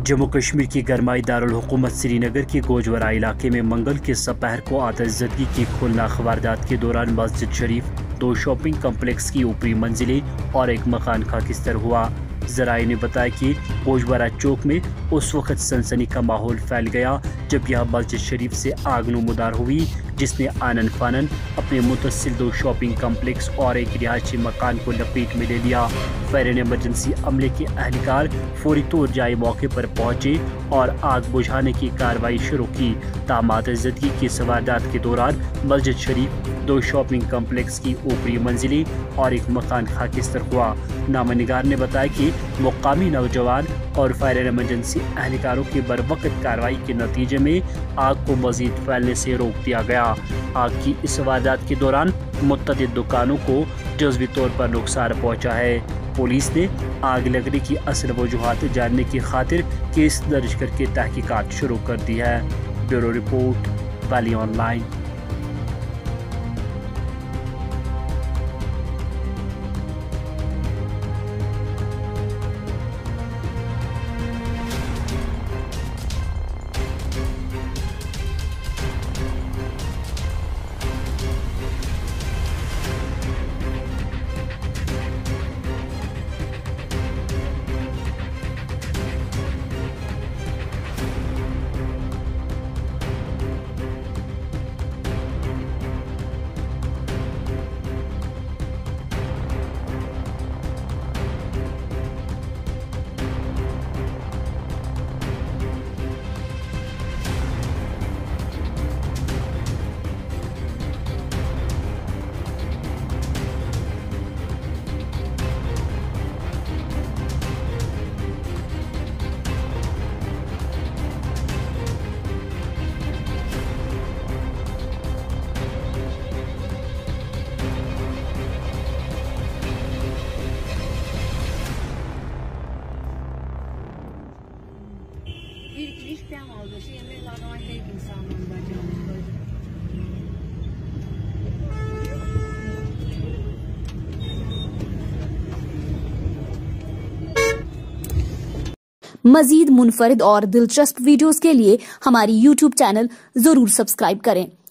जम्मू कश्मीर की गरमाई दारुल हुकूमत श्रीनगर के गोजवरा इलाके में मंगल के सपहर को आतिशज़दगी की खुलनाक वारदात के दौरान मस्जिद शरीफ, 2 शॉपिंग कम्प्लेक्स की ऊपरी मंजिलें और एक मकान खाकिस्तर हुआ। ज़राए ने बताया कि गोजवरा चौक में उस वक्त सनसनी का माहौल फैल गया जब यह मस्जिद शरीफ से आग नमूदार हुई, जिसने आनन फानन अपने मुतसिल 2 शॉपिंग कम्प्लेक्स और एक रिहायशी मकान को लपेट में ले लिया। फायर एंड इमरजेंसी अमले के अहलकार फौरी तौर जाए मौके पर पहुंचे और आग बुझाने की कार्रवाई शुरू की। ताहम आतिशज़दगी की इस वारदात के दौरान मस्जिद शरीफ, 2 शॉपिंग कम्प्लेक्स की ऊपरी मंजिलें और एक मकान खाकिस्तर हुआ। नामनिगार ने बताया कि मुकामी नौजवान और फायर एंड इमरजेंसी अहलकारों की बरवक्त कार्रवाई के नतीजे में आग को मजीद फैलने से रोक दिया गया। आग की इस वारदात के दौरान मुतअद्दिद दुकानों को जज़वी तौर पर नुकसान पहुंचा है। पुलिस ने आग लगने की असल वजूहात जानने की खातिर केस दर्ज करके तहकीकात शुरू कर दी है। Bureau report, valley online. İlk ben aldı. Yemeğlerden aynı insanın bacağım. मजीद मुनफरिद और दिलचस्प वीडियोस के लिए हमारी YouTube चैनल जरूर सब्सक्राइब करें।